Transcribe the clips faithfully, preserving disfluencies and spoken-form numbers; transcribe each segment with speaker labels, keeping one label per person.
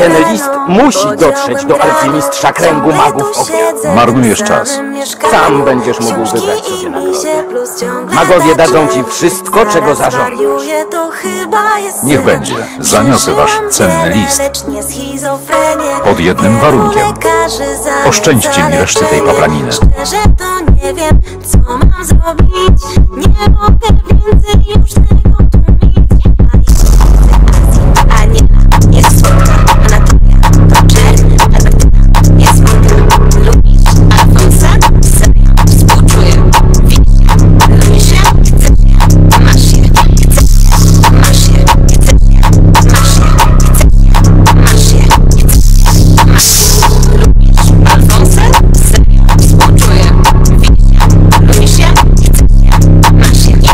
Speaker 1: ten list musi dotrzeć do arcymistrza kręgu magów ognia.
Speaker 2: Marnujesz czas.
Speaker 1: Sam będziesz mógł wybrać sobie nagrodę. Magowie dadzą ci wszystko, czego zażądasz.
Speaker 2: Niech będzie. Zaniosę wasz cenny list. Pod jednym warunkiem. Oszczędźcie mi reszty tej paplaniny.
Speaker 3: Nie wiem, co mam zrobić. Nie mogę więcej już tego tłumić. A nie, jest słodka Anatolia. To czerń, Albertyna, jest słodka. Lubisz Alfonsa? Serio, współczuję. Widzisz, lubisz ją? Chcesz je? Masz je, chcesz je? Masz je, chcesz je? Masz je, chcesz je? Masz je, chcesz je? Masz je. Lubisz Alfonsa? Serio, współczuję. Lubisz je? Chcesz je? Masz je.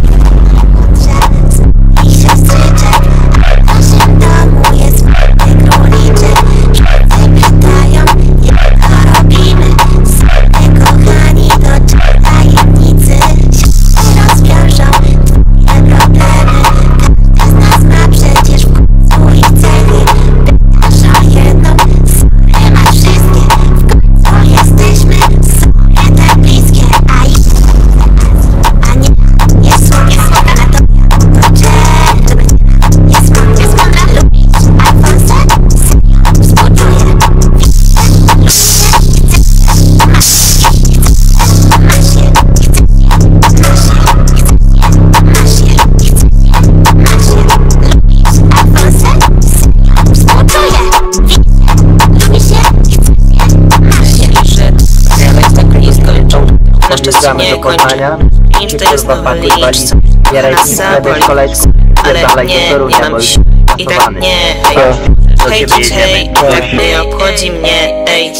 Speaker 3: I siostrzyczek, a w naszym domu jest młody króliczek. Wszyscy pytają, jak to robimy. Sobie kochani, to tajemnicy. Siostry rozwiążą twoje problemy. Każdy z nas ma przecież w końcu ich cechy. Pytasz o jedną, sorry, masz wszystkie. W końcu jesteśmy sobie tak bliskie. A i a nie, jest słodka, jest słodka Anatolia. To czerń, Albertyna, jest słodka, jest mądra. Lubisz Alfonsa? Serio, współczuję. Widzisz, lubisz je? Chcesz je? Masz je, masz je, chcesz je? Masz je, chcesz je? Masz je, chcesz je? Masz je. Lubisz Alfonsa? Serio, współczuję. Widzisz, lubisz je? Chcesz je? Masz je.
Speaker 4: Że nawet tak blisko nasz czas się nie kończy. Im to jest nowy licz, na saboli. Ale nie, nie mam się. I tak nie, hej. Hej, hej, tak nie obchodzi mnie, ej.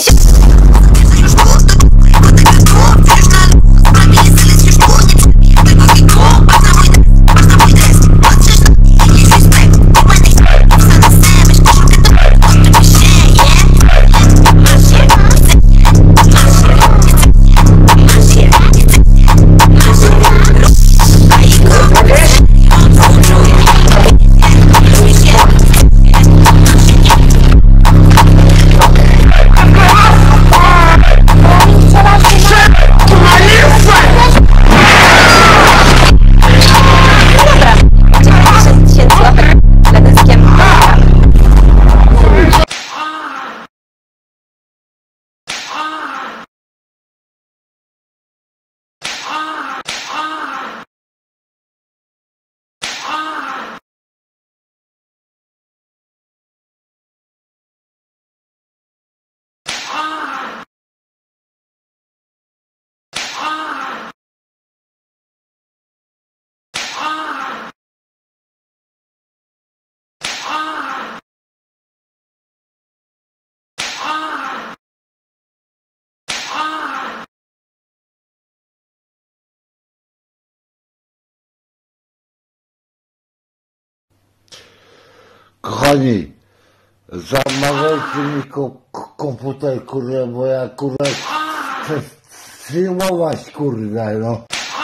Speaker 5: Kochani, zamawiajcie mi ko komputer, kurwa, bo ja, kurwa, chcę streamować, kurwa, no.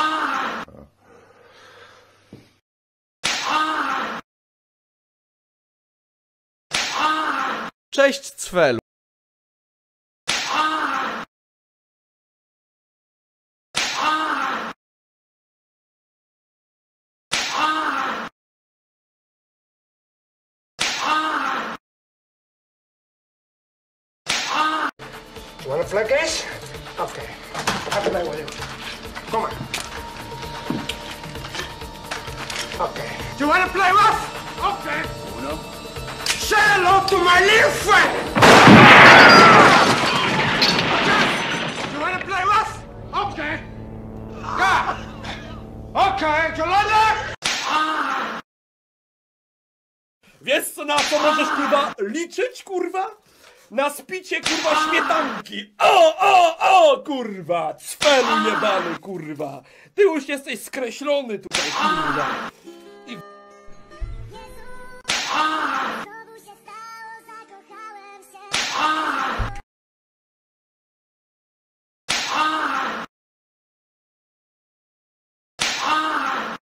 Speaker 6: Cześć, Cwelu.
Speaker 7: You wanna play games? Okay. I'll play with you. Come on. Okay. You wanna play rough? Okay. Uno. Say hello to my little friend! Okay. You wanna play rough? Okay. Yeah. Okay, Jolanda!
Speaker 6: Wiesz co, na co możesz, kurwa, liczyć, kurwa? Na spicie, kurwa, śmietanki. O, o, o, kurwa. Cwelu jebany, kurwa. Ty już jesteś skreślony tutaj, kurwa.